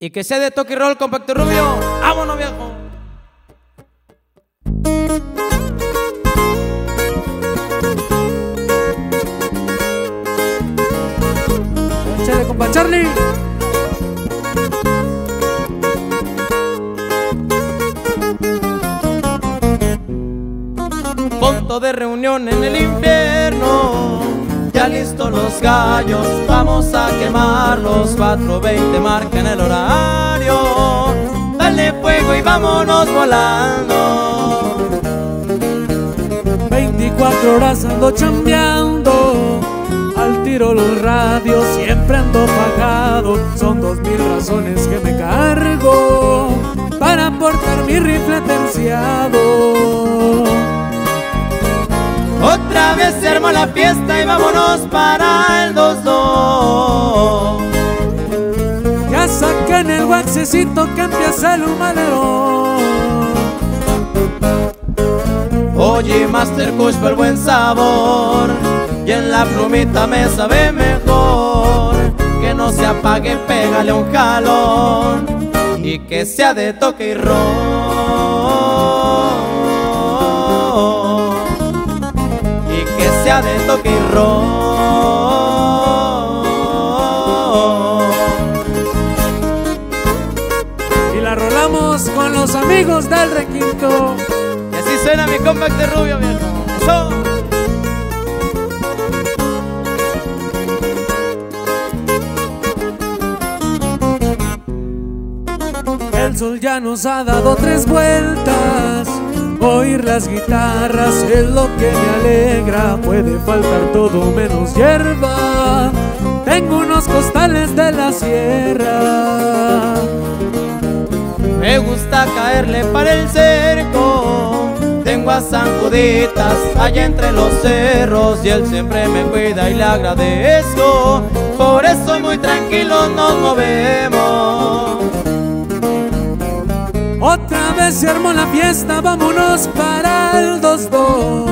Y que sea de toque y roll, compacto rubio. ¡Vámonos, viejo! Échale, compa Charlie. Punto de reunión en el infierno. Ya listos los gallos, vamos a quemarlos. 4:20 marcan el horario. Dale fuego y vámonos volando. 24 horas ando chambeando, al tiro los radios, siempre ando pagado. Son 2000 razones que me cargo para portar mi rifle terciado. Otra vez se armó la fiesta y vámonos para el 2-2. Ya saqué en el waxecito que empieza el humadero. Oye, Master Kush por el buen sabor, y en la plumita me sabe mejor. Que no se apague, pégale un jalón, y que sea de toque y roll. Y que sea de toque y roll. Y la rolamos con los amigos del requinto. Y así suena mi compact de rubio, viejo. ¡Eso! El sol ya nos ha dado 3 vueltas. Oír las guitarras es lo que me alegra. Puede faltar todo menos hierba. Tengo unos costales de la sierra. Me gusta caerle para el cerco. Tengo a San Juditas allá entre los cerros, y él siempre me cuida y le agradezco. Por eso muy tranquilos nos movemos. Otra vez se armó la fiesta, vámonos para el 2-2.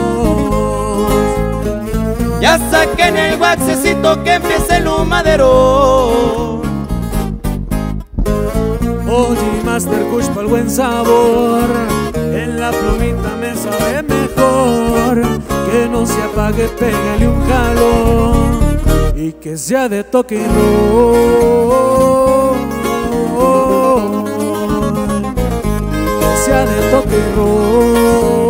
Ya saqué en el waxecito que empieza el humadero. Oye, Master Kush pa'l buen sabor, en la plumita me sabe mejor. Que no se apague, pégale un jalón, y que sea de toque y roll. Y que sea de toque y roll.